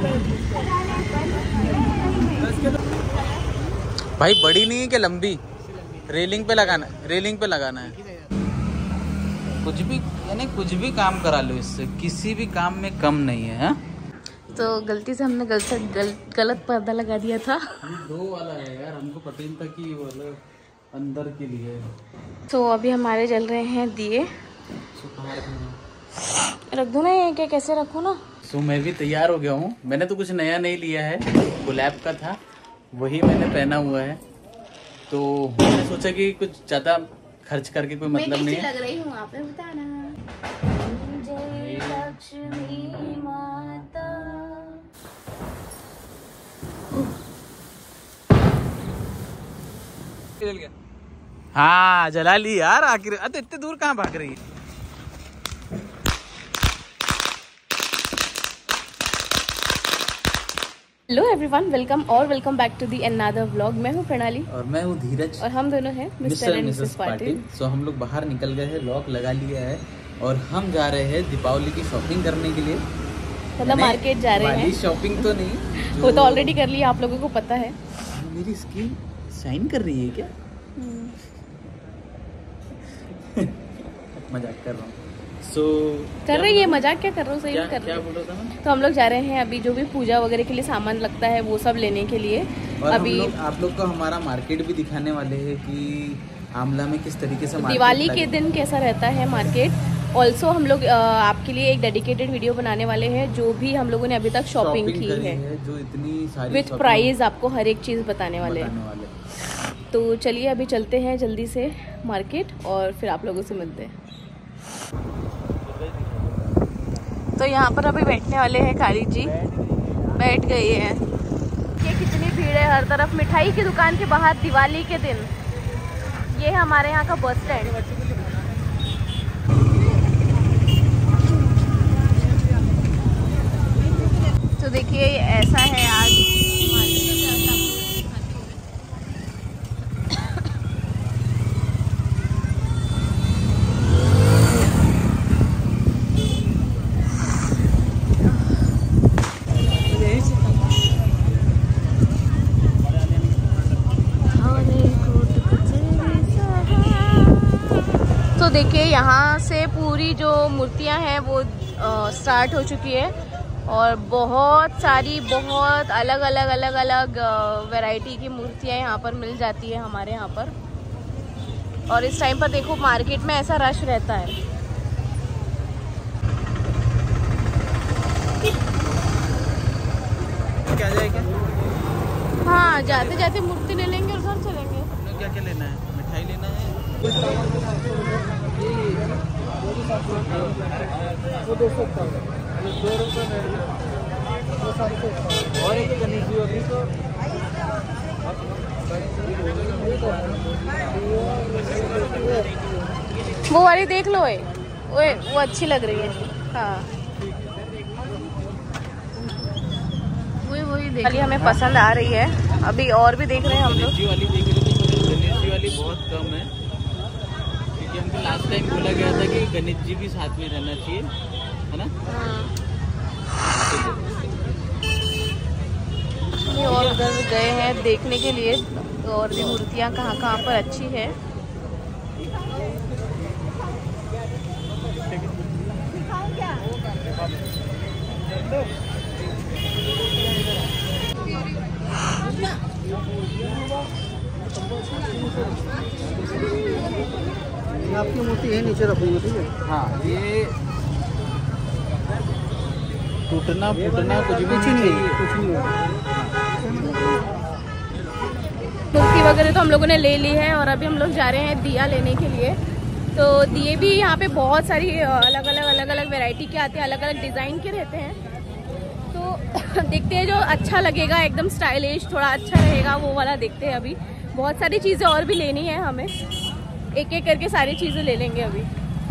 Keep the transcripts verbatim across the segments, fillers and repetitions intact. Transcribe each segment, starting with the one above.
भाई बड़ी नहीं है कि लंबी? रेलिंग पे लगाना है, रेलिंग पे लगाना है। कुछ भी यानी कुछ भी काम करा लो इससे, किसी भी काम में कम नहीं है। हा? तो गलती से हमने गलत गल, गलत पर्दा लगा दिया था। दो वाला है यार, हमको पता ही नहीं था कि वो वाला अंदर के लिए। तो अभी हमारे जल रहे हैं दिए। रख दो ना ये, क्या कैसे रखो ना। सो मैं भी तैयार हो गया हूँ। मैंने तो कुछ नया नहीं लिया है, गुलाब का था वही मैंने पहना हुआ है। तो मैंने सोचा कि कुछ ज्यादा खर्च करके कोई मतलब नहीं है। लग रही हूँ आप बताना। जय लक्ष्मी माता। हाँ जला ली यार आखिर। अरे इतने दूर कहाँ भाग रही है? हेलो एवरीवन, वेलकम और welcome back to the another vlog. मैं हूँ प्रणाली और मैं हूँ धीरज और हम दोनों हैं Mr and Mrs Patil. So हम लोग बाहर निकल गए हैं, लॉक लगा लिया है और हम जा रहे हैं दीपावली की शॉपिंग करने के लिए। मतलब मार्केट जा रहे हैं। शॉपिंग तो नहीं, वो तो ऑलरेडी कर लिया, आप लोगों को पता है। मेरी स्किन शाइन कर रही है क्या? मजाक कर रहा हूँ। सो so, कर रही है मजाक, क्या कर रहा हूँ, सही में कर रही है। तो हम लोग जा रहे हैं अभी, जो भी पूजा वगैरह के लिए सामान लगता है वो सब लेने के लिए। और अभी हम लोग, आप लोग को हमारा मार्केट भी दिखाने वाले हैं कि आमला में किस तरीके से दिवाली के दिन कैसा रहता है मार्केट। ऑल्सो हम लोग आपके लिए एक डेडिकेटेड वीडियो बनाने वाले हैं, जो भी हम लोगों ने अभी तक शॉपिंग की है, है जो इतनी सारी विथ प्राइस आपको हर एक चीज बताने वाले हैं। तो चलिए अभी चलते हैं जल्दी से मार्केट और फिर आप लोगों से मिलते हैं। तो यहाँ पर अभी बैठने वाले हैं काली जी, बैठ गई है। ये कितनी भीड़ है हर तरफ, मिठाई की दुकान के बाहर दिवाली के दिन। ये है हमारे यहाँ का बस स्टैंड। तो देखिए ऐसा है आज। तो देखिए यहाँ से पूरी जो मूर्तियाँ हैं वो आ, स्टार्ट हो चुकी है और बहुत सारी बहुत अलग अलग अलग अलग वैरायटी की मूर्तियाँ यहाँ पर मिल जाती है हमारे यहाँ पर। और इस टाइम पर देखो मार्केट में ऐसा रश रहता है। क्या जाएगा? हाँ जाते जाते मूर्ति ले लेंगे और घर चलेंगे। क्या क्या लेना है? मिठाई लेना है। वो दो सौ का दो रुपये और एक गणेश जी होगी तो वो वाली देख लो। है ओए वो अच्छी लग रही है। हाँ वही वही देख ली, हमें पसंद आ रही है। अभी और भी देख रहे हैं हम लोग। गणेश जी वाली देख रहे थे, गणेश जी वाली बहुत कम है क्योंकि हमको लास्ट टाइम बोला गया था कि गणेश जी भी साथ में रहना चाहिए, है ना? ये और उधर गए हैं देखने के लिए और भी मूर्तियाँ कहाँ कहाँ पर अच्छी है। आपकी मूर्ति है नीचे रखूंगी, ठीक है? हाँ ये टूटना फूटना कुछ भी कुछ नहीं है, कुछ नहीं है। मूर्ति वगैरह तो हम लोगों ने ले ली है और अभी हम लोग जा रहे हैं दिया लेने के लिए। तो दिए भी यहाँ पे बहुत सारी अलग अलग अलग अलग वैरायटी के आते हैं, अलग अलग डिज़ाइन के रहते हैं। तो देखते हैं जो अच्छा लगेगा, एकदम स्टाइलिश थोड़ा अच्छा रहेगा वो वाला देखते हैं। अभी बहुत सारी चीज़ें और भी लेनी है हमें, एक एक करके सारी चीज़ें ले लेंगे अभी।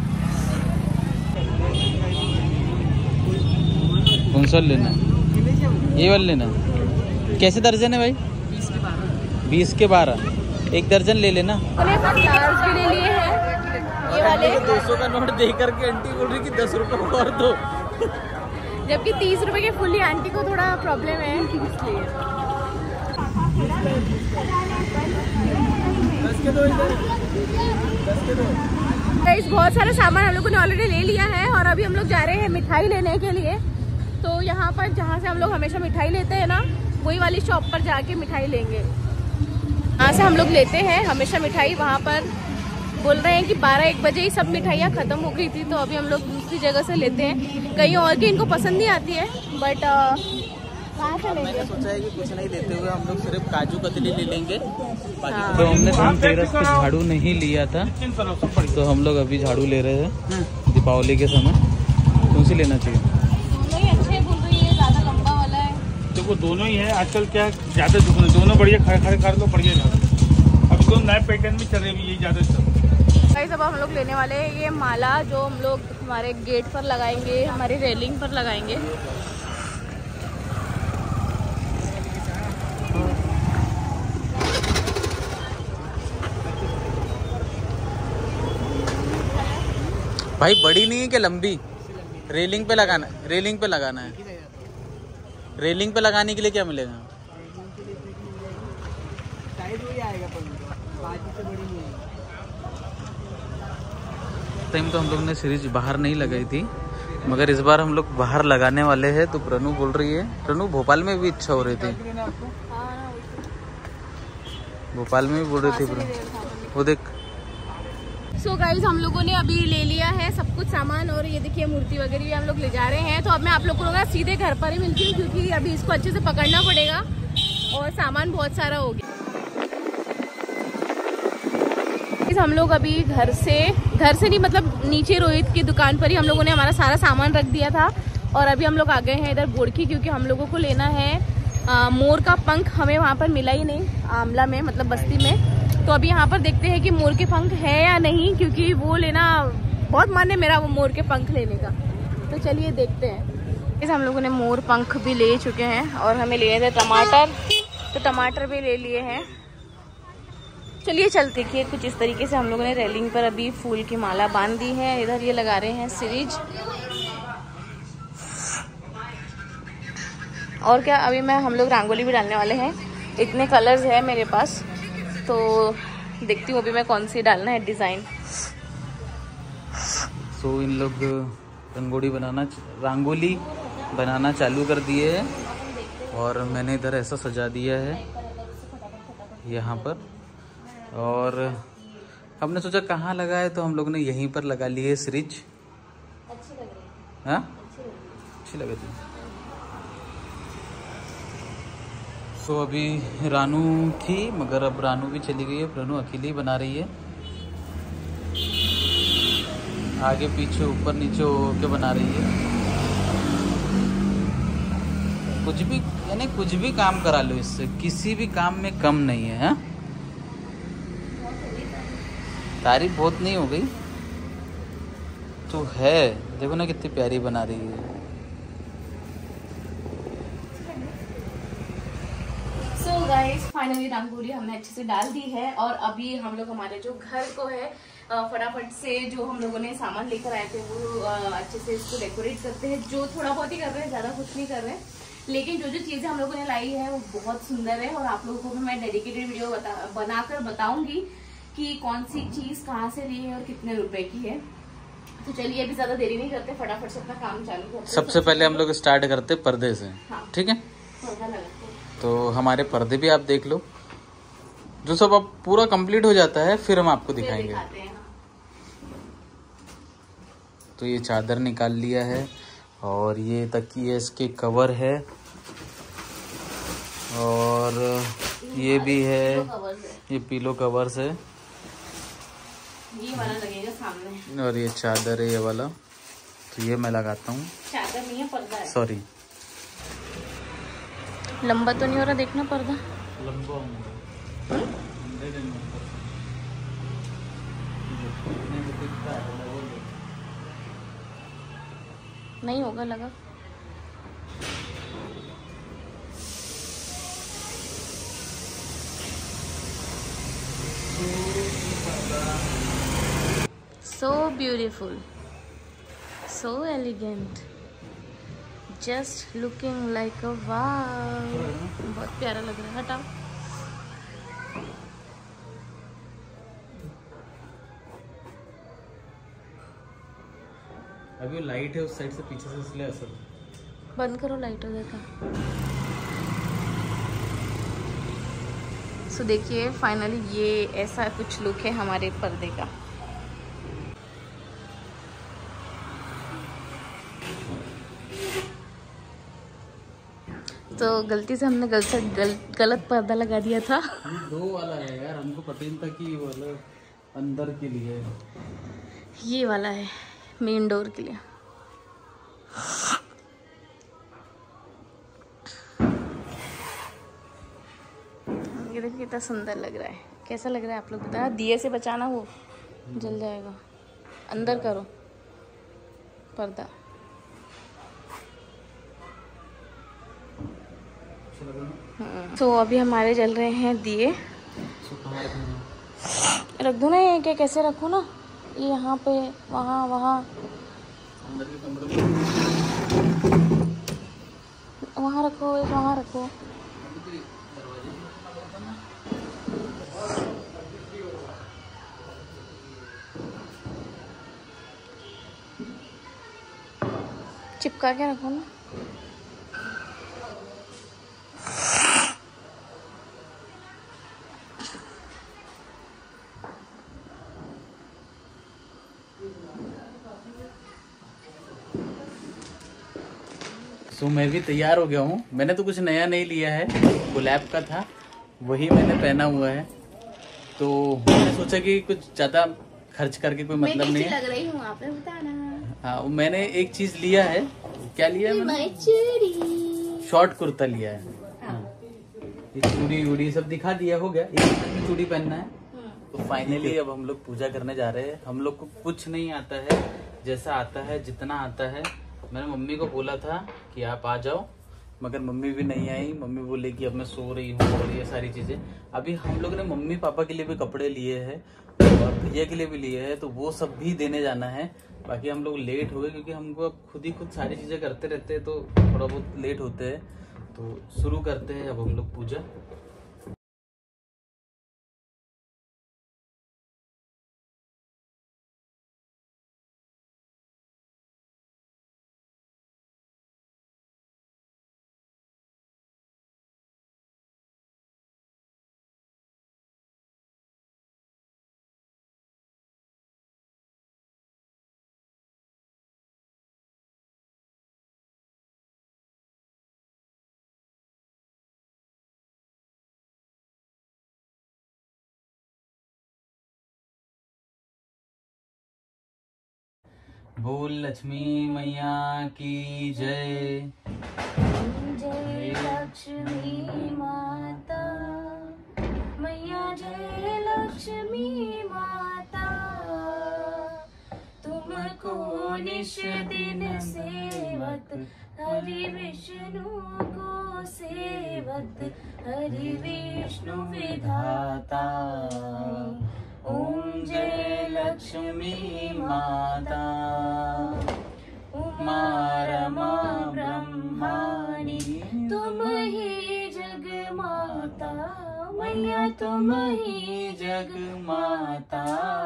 कौन सा लेना है? ये वाला लेना है। कैसे दर्जन है भाई? बीस के बारह। बीस के बारह एक दर्जन ले लेना। चार्ज के लिए लिए हैं ये वाले। दो सौ का नोट दे करके आंटी बोल रही कि दस रुपए और दो। जबकि तीस रुपए के फुल्ली आंटी को थोड़ा प्रॉब्लम है इसलिए। गाइस बहुत सारा सामान हम लोगों ने ऑलरेडी ले लिया है और अभी हम लोग जा रहे हैं मिठाई लेने के लिए। तो यहाँ पर जहाँ से हम लोग हमेशा मिठाई लेते हैं ना, वही वाली शॉप पर जाके मिठाई लेंगे। यहाँ से हम लोग लेते हैं हमेशा मिठाई। वहाँ पर बोल रहे हैं कि बारह एक बजे ही सब मिठाइयाँ ख़त्म हो गई थी, तो अभी हम लोग दूसरी जगह से लेते हैं। कहीं और की इनको पसंद नहीं आती है, बट कहाँ से लेंगे? सोचा है कि कुछ नहीं देते हुए हम लोग सिर्फ काजू कतली ले लेंगे। हाँ। तो हमने धनतेरस पे झाड़ू नहीं लिया था, तो हम लोग अभी झाड़ू ले रहे हैं दीपावली के समय। कौन सी लेना चाहिए? दोनों ही अच्छे बोल रही है, ज़्यादा लंबा वाला है। देखो दोनों ही है, आजकल क्या ज़्यादा दुकान दोनों बढ़िया खड़े खड़े कर लो, बढ़िया झाड़ू। अब तो नए पैटर्न में चल रहे हैं, यही ज़्यादा। गाइस अब हम लोग लेने वाले हैं ये माला, जो हम लोग हमारे गेट पर लगाएंगे, हमारी रेलिंग पर लगाएंगे। भाई बड़ी नहीं है क्या लंबी? रेलिंग पे लगाना रेलिंग पे लगाना है। रेलिंग पे लगाने के लिए क्या मिलेगा? टाइम तो हम लोग ने सीरीज बाहर नहीं लगाई थी, मगर इस बार हम लोग बाहर लगाने वाले हैं। तो प्रनु बोल रही है, प्रनु भोपाल में भी इच्छा हो रही थी, भोपाल में भी बोल रही थी प्रनु, वो देख। सो so गाइज हम लोगों ने अभी ले लिया है सब कुछ सामान, और ये देखिए मूर्ति वगैरह भी हम लोग ले जा रहे हैं। तो अब मैं आप लोगों को ना सीधे घर पर ही मिलती हूँ, क्योंकि अभी इसको अच्छे से पकड़ना पड़ेगा और सामान बहुत सारा हो गया। हम लोग अभी घर से घर से नहीं मतलब नीचे रोहित की दुकान पर ही हम लोगों ने हमारा सारा सामान रख दिया था, और अभी हम लोग आ गए हैं इधर बोड़की, क्योंकि हम लोगों को लेना है आ, मोर का पंख। हमें वहाँ पर मिला ही नहीं आमला में, मतलब बस्ती में। तो अभी यहाँ पर देखते हैं कि मोर के पंख है या नहीं, क्योंकि वो लेना बहुत मन है मेरा, वो मोर के पंख लेने का। तो चलिए देखते हैं। इस हम लोगों ने मोर पंख भी ले चुके हैं, और हमें लिए थे टमाटर, तो टमाटर भी ले लिए हैं। चलिए चलते कि कुछ इस तरीके से हम लोगों ने रेलिंग पर अभी फूल की माला बांध दी है। इधर ये लगा रहे हैं सीरीज, और क्या अभी मैं हम लोग रंगोली भी डालने वाले हैं। इतने कलर्स है मेरे पास, तो देखती हूँ अभी मैं कौन सी डालना है डिज़ाइन। सो so, इन लोग रंगोली बनाना रंगोली बनाना चालू कर दिए है, और मैंने इधर ऐसा सजा दिया है यहाँ पर। और हमने सोचा कहाँ लगाए, तो हम लोग ने यहीं पर लगा लिए सीरीज। अच्छी लग रही है। हाँ अच्छी लग रही है। सो so, अभी रानू थी, मगर अब रानू भी चली गई है। प्रनु अकेली ही बना रही है, आगे पीछे ऊपर नीचे होके बना रही है। कुछ भी यानी कुछ भी काम करा लो इससे, किसी भी काम में कम नहीं है। हा? तारीफ बहुत नहीं हो गई तो है, देखो ना कितनी प्यारी बना रही है। सो गाइस फाइनली रंगोली हमने अच्छे से डाल दी है, और अभी हम लोग हमारे जो घर को है फटाफट से जो हम लोगों ने सामान लेकर आए थे वो अच्छे से इसको डेकोरेट करते हैं। जो थोड़ा बहुत ही कर रहे हैं, ज़्यादा कुछ नहीं कर रहे हैं, लेकिन जो जो चीज़ें हम लोगों ने लाई है वो बहुत सुंदर है। और आप लोगों को भी मैं डेडिकेटेड वीडियो बता बनाकर बताऊंगी कि कौन सी चीज़ कहाँ से ली है और कितने रुपए की है। तो चलिए अभी ज़्यादा देरी नहीं करते, फटाफट से अपना काम चालू करते हैं। सबसे पहले हम लोग स्टार्ट करते पर्दे से। हाँ। ठीक है, पर्दा लगाते हैं। तो हमारे पर्दे भी आप देख लो, जो सब अब पूरा कंप्लीट हो जाता है फिर हम आपको दिखाएंगे। तो ये चादर निकाल लिया है, और ये तकिए इसके कवर है, और ये भी है, ये पिलो कवर्स है, ये वाला लगेगा सामने, और ये चादर है ये वाला। तो ये मैं लगाता हूँ, चादर नहीं है पर्दा है। सॉरी, लंबा तो नहीं हो रहा, देखना पर्दा लंबा नहीं होगा लगा। So beautiful, so elegant, just looking like a wow, बहुत प्यारा लग रहा है। हटाओ। अभी वो लाइट है उस साइड से पीछे से, इसलिए असर। बंद करो लाइट उधर का। सो देखिए फाइनली ये ऐसा कुछ लुक है हमारे पर्दे का। तो गलती से हमने गलत गल, गलत पर्दा लगा दिया था। दो वाला है यार, हमको पता ही नहीं था कि वो वाला अंदर के लिए है। ये वाला है मेन डोर के लिए। ये देखिए कितना सुंदर लग रहा है। कैसा लग रहा है आप लोग बताना। दिए से बचाना, वो जल जाएगा। अंदर करो पर्दा। तो so, अभी हमारे जल रहे हैं दिए। रख दो ना ये, क्या कैसे रखो ना, ये यहाँ पे, वहाँ वहाँ वहाँ रखो, एक वहाँ रखो। चिपका के रखो ना। तो मैं भी तैयार हो गया हूँ। मैंने तो कुछ नया नहीं लिया है, गुलाब का था वही मैंने पहना हुआ है। तो मैंने सोचा कि कुछ ज्यादा खर्च करके कोई मतलब नहीं है। लग रही हूँ आप बताना। हाँ, मैंने एक चीज लिया है। क्या लिया है मैंने? शॉर्ट कुर्ता लिया है। हाँ। ये चूड़ी वूड़ी सब दिखा दिया, हो गया। एक चूड़ी पहनना है। तो फाइनली अब हम लोग पूजा करने जा रहे हैं। हम लोग को कुछ नहीं आता है, जैसा आता है जितना आता है। मैंने मम्मी को बोला था कि आप आ जाओ, मगर मम्मी भी नहीं आई। मम्मी बोले कि अब मैं सो रही हूँ और ये सारी चीजें। अभी हम लोग ने मम्मी पापा के लिए भी कपड़े लिए हैं और भैया के लिए भी लिए हैं, तो वो सब भी देने जाना है। बाकी हम लोग लेट हो गए क्योंकि हमको अब खुद ही खुद सारी चीजें करते रहते हैं, तो थोड़ा बहुत लेट होते हैं। तो शुरू करते हैं अब हम लोग पूजा। बोल लक्ष्मी मैया की जय। जय लक्ष्मी माता मैया, जय लक्ष्मी माता। तुमको निश दिन सेवत, हरि विष्णु को सेवत, हरि विष्णु विधाता। ओम जय लक्ष्मी माता। उमा रमा ब्रह्माणी, तुम ही जग माता मैया, तुम ही जग माता।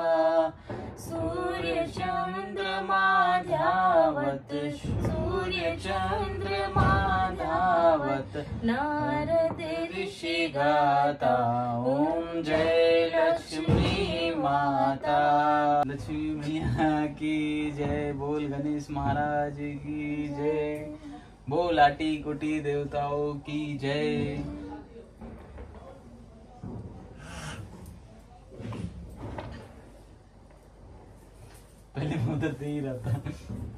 सूर्य चंद्रमा ध्यावत, सूर्य चंद्रमा ध्यावत, नारद ऋषि गाता। ओम जय लक्ष्मी माता। लक्ष्मी मैया की जय। बोल गणेश महाराज की जय। बोल आटी कोटि देवताओं की जय। पहले उधर दे ही रहा था।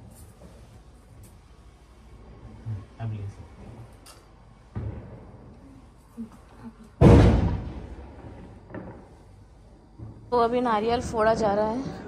अब ले तो अभी नारियल फोड़ा जा रहा है।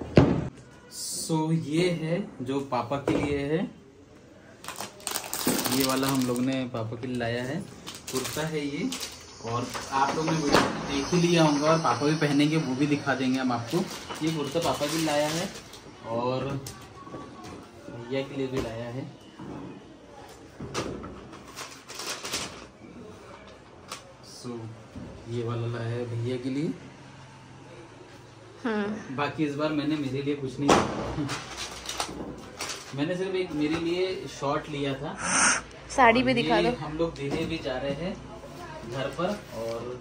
सो so, ये है जो पापा के लिए है। ये वाला हम लोग ने पापा के लिए लाया है, कुर्ता है ये। और आप लोग ने वीडियो देख ही लिया होगा और पापा भी पहनेंगे, वो भी दिखा देंगे हम आपको। ये कुर्ता पापा के लिए लाया है और भैया के लिए भी लाया है। सो ये वाला लाया है भैया के लिए। हम्म बाकी इस बार मैंने मेरे लिए कुछ नहीं मैंने सिर्फ एक मेरे लिए शॉर्ट लिया था। साड़ी भी दिखा दो। हम लोग देने भी जा रहे हैं घर पर। और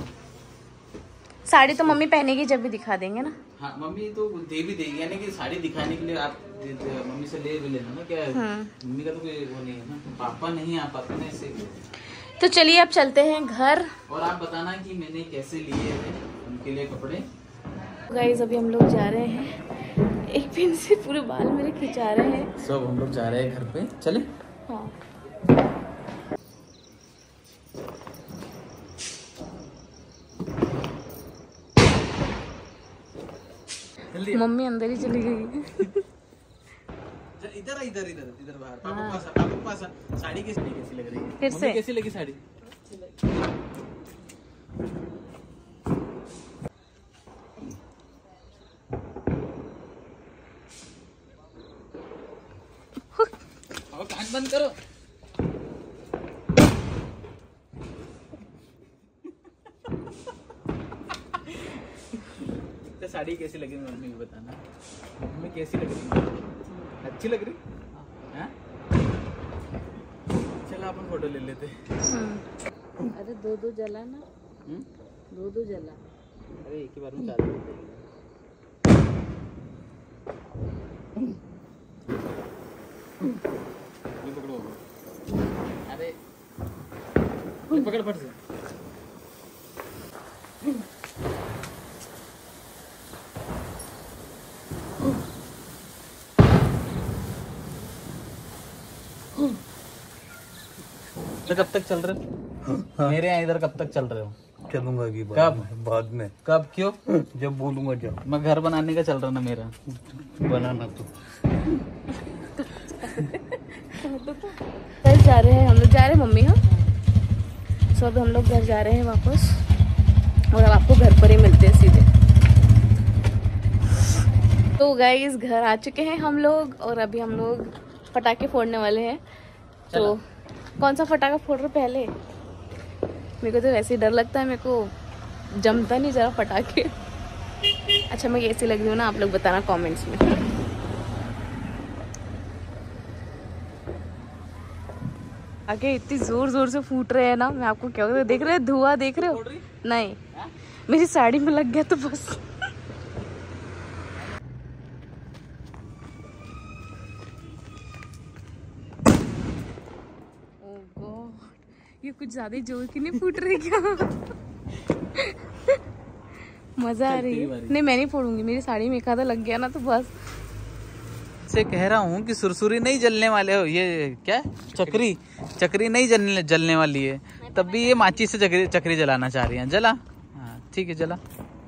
साड़ी तो मम्मी पहनेगी जब भी दिखा देंगे ना। हाँ मम्मी तो दे भी देगी, यानी कि साड़ी दिखाने के लिए आप मम्मी से ले भी लेना ना। क्या मम्मी का तो कोई वो नहीं है ना, पापा नहीं आ पाते ना इसे। तो चलिए अब चलते हैं घर। और आप बताना कि मैंने कैसे लिए हैं उनके लिए कपड़े। गाइस अभी हम लोग जा रहे हैं, एक पिन से पूरे बाल मेरे खिंचा रहे हैं। सब हम लोग जा रहे हैं घर पे, चले। हाँ मम्मी अंदर ही चली गई। इधर इधर इधर इधर बाहर पापा पास पापा पास। साड़ी कैसी कैसी लग रही है फिर से कैसी लगी साड़ी? अब कान बंद करो। तो साड़ी कैसी लगी मम्मी को बताना। मम्मी कैसी लग रही? अच्छी लग रही? हाँ? चलो अपन फोटो ले लेते। अरे दो दो जला ना। हुँ? दो दो जला। अरे एक ही बार में चालू होते हैं। ये पकड़ो। अरे ये पकड़ फट से। तो कब तक चल रहे हो? हाँ? मेरे यहाँ इधर कब तक चल रहे हो? चलूंगा अभी कब? बाद में। कब? क्यों? जब बोलूंगा जब। मैं घर बनाने का चल रहा ना मेरा। बनाना तो घर जा रहे हैं हम लोग, जा रहे हैं मम्मी। हाँ सो अब हम लोग घर जा रहे हैं वापस और अब आपको घर पर ही मिलते हैं सीधे। तो गाइस घर आ चुके हैं हम लोग और अभी हम लोग पटाखे फोड़ने वाले हैं। तो कौन सा पटाखा फोड़ रहे पहले? मेरे को तो वैसे ही डर लगता है, मेरे को जमता नहीं जरा पटाखे। अच्छा मैं कैसी लग रही हूँ ना, आप लोग बताना कमेंट्स में। आगे इतनी जोर जोर से फूट रहे हैं ना, मैं आपको क्या देख रहे हैं, धुआं देख रहे हो? नहीं मेरी साड़ी में लग गया तो बस। ये कुछ ज्यादा जोर की नहीं फूट रही क्या? मजा आ रही है। नहीं मैं नहीं फोड़ूंगी, मेरी साड़ी में एक आधा लग गया ना तो बस। से कह रहा हूँ कि सुरसुरी नहीं जलने वाले हो। ये क्या चक्री चक्री नहीं जलने जलने वाली है, तब भी ये माचिस से चक्री चक्री जलाना चाह रही है। जला? हाँ ठीक है जला।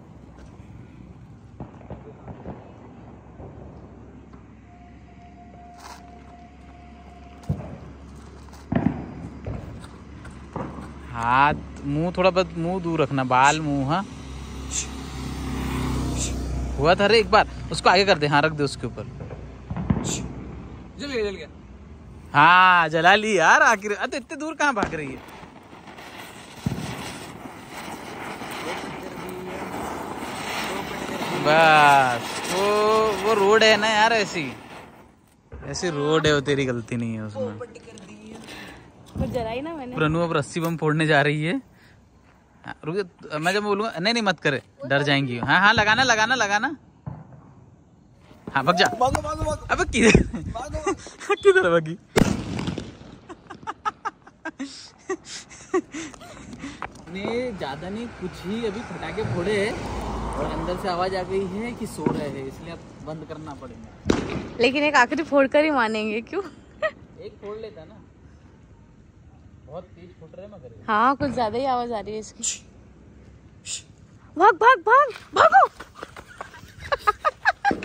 हाथ मुंह थोड़ा बहुत मुंह दूर रखना, बाल मुंह। हाँ हुआ था रे एक बार, उसको आगे कर दे। हाँ रख दे उसके ऊपर। जल गया जल गया। हाँ जला ली यार आखिर। अरे इतने दूर कहाँ भाग रही है? बस वो वो रोड है ना यार, ऐसी ऐसी रोड है वो, तेरी गलती नहीं है उसमें। तो जलाई ना मैंने। प्रनु अब रस्सी बम फोड़ने जा रही है। रुक, मैं जब बोलूंगा नहीं नहीं मत करे, डर जाएंगी। हाँ हाँ लगाना लगाना लगाना। हाँ भाग जा। भागो भागो भागो। अबे किधर किधर भागी? ने ज्यादा नहीं कुछ ही अभी पटाखे फोड़े और अंदर से आवाज आ गई है कि सो रहे हैं, इसलिए अब बंद करना पड़ेगा। लेकिन एक आखिरी फोड़ कर ही मानेंगे। क्यों? एक फोड़ लेता ना, बहुत तेज फुट रहे मगर। हाँ कुछ ज्यादा ही आवाज आ रही है इसकी। भाग भाग भाग भागो।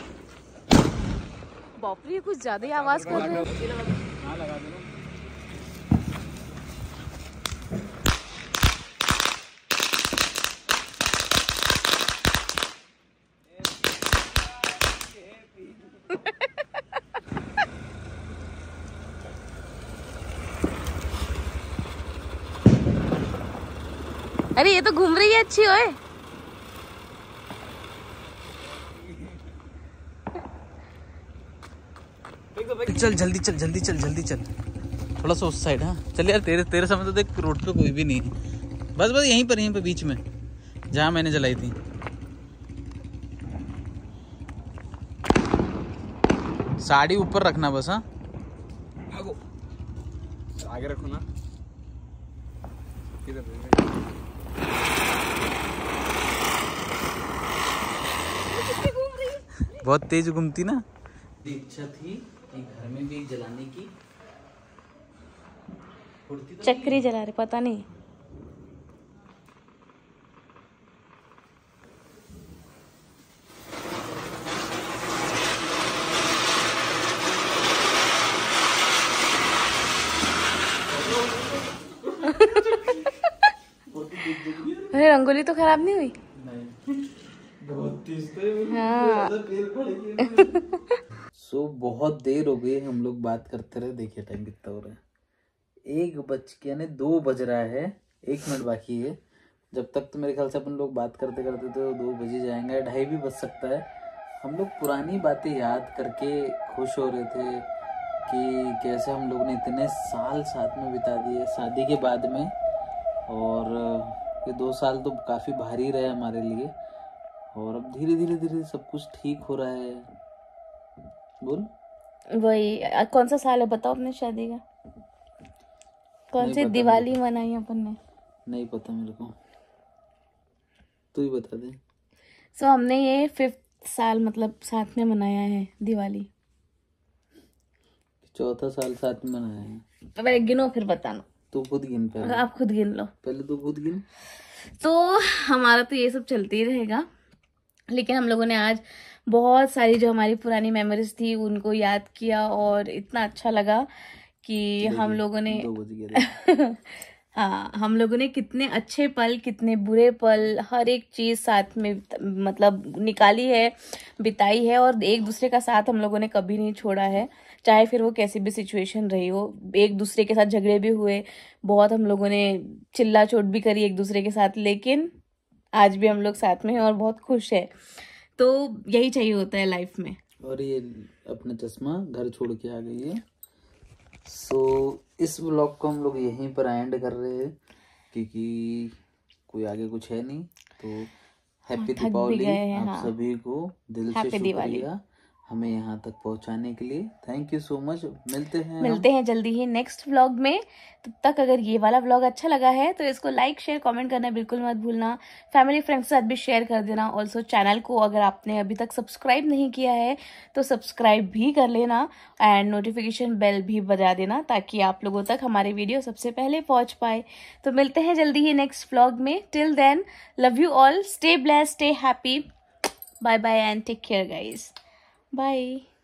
बाप रे कुछ ज्यादा ही आवाज कर रहे हैं। हाँ लगा दो। अरे ये तो घूम रही है अच्छी ओए। चल जल्दी चल जल्दी चल जल्दी चल, थोड़ा सा उस साइड। हाँ चल यार, तेरे तेरे समय तो देख रोड पे कोई भी नहीं है। बस बस यहीं पर यहीं पे बीच में जहाँ मैंने जलाई थी। साड़ी ऊपर रखना बस। हाँ आगे रखो ना। बहुत तेज घूमती ना। इच्छा थी कि घर में भी जलाने की। चक्री जला रहे, पता नहीं। अरे रंगोली तो खराब नहीं हुई। हाँ। सो बहुत देर हो गई, हम लोग बात करते रहे। देखिए टाइम कितना हो रहा है, एक बज के यानी दो बज रहा है, एक मिनट बाकी है। जब तक तो मेरे ख्याल से अपन लोग बात करते करते तो दो बजे जाएंगे, ढाई भी बज सकता है। हम लोग पुरानी बातें याद करके खुश हो रहे थे कि कैसे हम लोग ने इतने साल साथ में बिता दिए शादी के बाद में। और ये दो साल तो काफ़ी भारी रहे हमारे लिए, और अब धीरे धीरे धीरे सब कुछ ठीक हो रहा है। बोल वही कौन सा साल है बताओ अपने शादी का? कौन सी दिवाली मनाई अपन ने? नहीं पता मेरे को, तू ही बता दे। सो so, हमने ये फिफ्थ साल मतलब साथ में मनाया है दिवाली। चौथा साल साथ में मनाया है। पहले गिनो फिर बताना। तू खुद गिन पहले। आप खुद गिन लो पहले, तू खुद गिन। तो हमारा तो ये सब चलते ही रहेगा, लेकिन हम लोगों ने आज बहुत सारी जो हमारी पुरानी मेमोरीज थी उनको याद किया, और इतना अच्छा लगा कि हम लोगों ने हाँ हम लोगों ने कितने अच्छे पल, कितने बुरे पल, हर एक चीज साथ में मतलब निकाली है, बिताई है, और एक दूसरे का साथ हम लोगों ने कभी नहीं छोड़ा है, चाहे फिर वो कैसी भी सिचुएशन रही हो। एक दूसरे के साथ झगड़े भी हुए, बहुत हम लोगों ने चिल्ला चोट भी करी एक दूसरे के साथ, लेकिन आज भी हम लोग साथ में हैं और बहुत खुश है। तो यही चाहिए होता है लाइफ में। और ये अपना चश्मा घर छोड़ के आ गई है। सो so, इस व्लॉग को हम लोग यहीं पर एंड कर रहे हैं क्योंकि कोई आगे कुछ है नहीं। तो हैप्पी दीपावली आप हाँ। सभी को दिल से शुक्रिया हमें यहाँ तक पहुँचाने के लिए। Thank you so much. मिलते हैं मिलते हैं जल्दी ही नेक्स्ट व्लॉग में। तब तक अगर ये वाला व्लॉग अच्छा लगा है तो इसको लाइक शेयर कमेंट करना बिल्कुल मत भूलना। फैमिली फ्रेंड्स के साथ भी शेयर कर देना। ऑल्सो चैनल को अगर आपने अभी तक सब्सक्राइब नहीं किया है तो सब्सक्राइब भी कर लेना, एंड नोटिफिकेशन बेल भी बजा देना ताकि आप लोगों तक हमारे वीडियो सबसे पहले पहुंच पाए। तो मिलते हैं जल्दी ही नेक्स्ट व्लॉग में। Till then love you all, stay blessed, stay happy, bye bye and take care guys, bye.